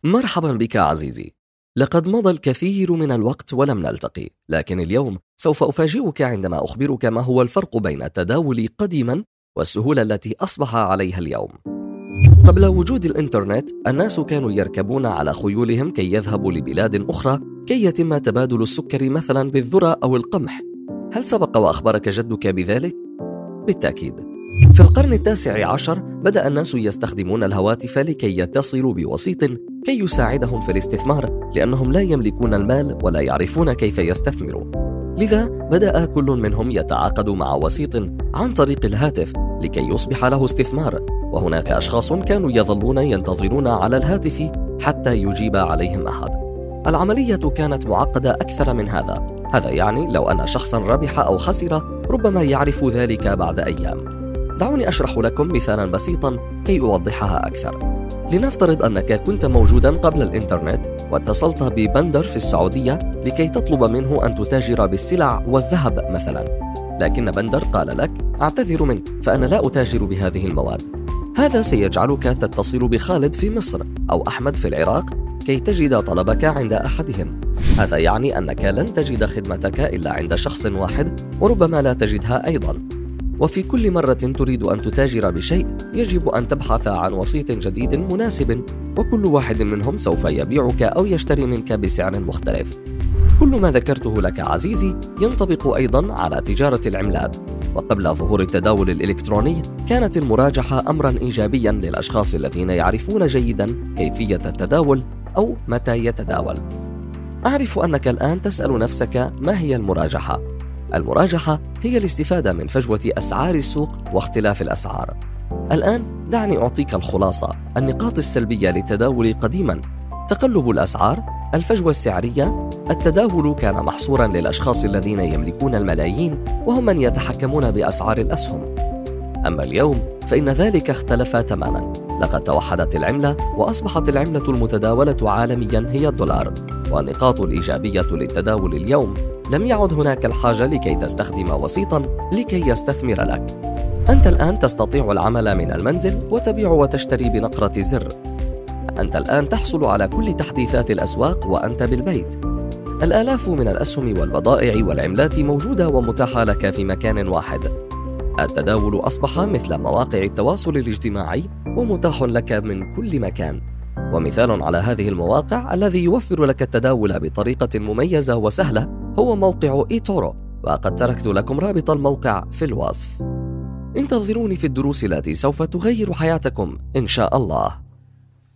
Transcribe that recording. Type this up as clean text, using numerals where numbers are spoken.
مرحبا بك عزيزي. لقد مضى الكثير من الوقت ولم نلتقي، لكن اليوم سوف أفاجئك عندما أخبرك ما هو الفرق بين التداول قديما والسهولة التي أصبح عليها اليوم. قبل وجود الإنترنت الناس كانوا يركبون على خيولهم كي يذهبوا لبلاد أخرى كي يتم تبادل السكر مثلا بالذرة أو القمح. هل سبق وأخبرك جدك بذلك؟ بالتأكيد. في القرن ال19 بدأ الناس يستخدمون الهواتف لكي يتصلوا بوسيط كي يساعدهم في الاستثمار، لأنهم لا يملكون المال ولا يعرفون كيف يستثمروا. لذا بدأ كل منهم يتعاقد مع وسيط عن طريق الهاتف لكي يصبح له استثمار، وهناك أشخاص كانوا يظلون ينتظرون على الهاتف حتى يجيب عليهم أحد. العملية كانت معقدة أكثر من هذا. هذا يعني لو أن شخصا ربح أو خسر ربما يعرف ذلك بعد أيام. دعوني أشرح لكم مثالا بسيطا كي أوضحها أكثر. لنفترض أنك كنت موجودا قبل الإنترنت واتصلت ببندر في السعودية لكي تطلب منه أن تتاجر بالسلع والذهب مثلا، لكن بندر قال لك: أعتذر منك، فأنا لا أتاجر بهذه المواد. هذا سيجعلك تتصل بخالد في مصر أو أحمد في العراق كي تجد طلبك عند أحدهم. هذا يعني أنك لن تجد خدمتك إلا عند شخص واحد، وربما لا تجدها أيضا. وفي كل مرة تريد أن تتاجر بشيء يجب أن تبحث عن وسيط جديد مناسب، وكل واحد منهم سوف يبيعك أو يشتري منك بسعر مختلف. كل ما ذكرته لك عزيزي ينطبق أيضا على تجارة العملات. وقبل ظهور التداول الإلكتروني كانت المراجحة أمرا إيجابيا للأشخاص الذين يعرفون جيدا كيفية التداول أو متى يتداول. أعرف أنك الآن تسأل نفسك: ما هي المراجحة؟ المراجحة هي الاستفادة من فجوة أسعار السوق واختلاف الأسعار. الآن دعني أعطيك الخلاصة. النقاط السلبية للتداول قديما: تقلب الأسعار، الفجوة السعرية، التداول كان محصورا للأشخاص الذين يملكون الملايين وهم من يتحكمون بأسعار الأسهم. أما اليوم فإن ذلك اختلف تماما. لقد توحدت العملة وأصبحت العملة المتداولة عالميا هي الدولار. والنقاط الإيجابية للتداول اليوم: لم يعد هناك الحاجة لكي تستخدم وسيطا لكي يستثمر لك. أنت الآن تستطيع العمل من المنزل وتبيع وتشتري بنقرة زر. أنت الآن تحصل على كل تحديثات الأسواق وأنت بالبيت. الآلاف من الأسهم والبضائع والعملات موجودة ومتاحة لك في مكان واحد. التداول أصبح مثل مواقع التواصل الاجتماعي ومتاح لك من كل مكان. ومثال على هذه المواقع الذي يوفر لك التداول بطريقة مميزة وسهلة هو موقع إيتورو، وقد تركت لكم رابط الموقع في الوصف. انتظروني في الدروس التي سوف تغير حياتكم إن شاء الله.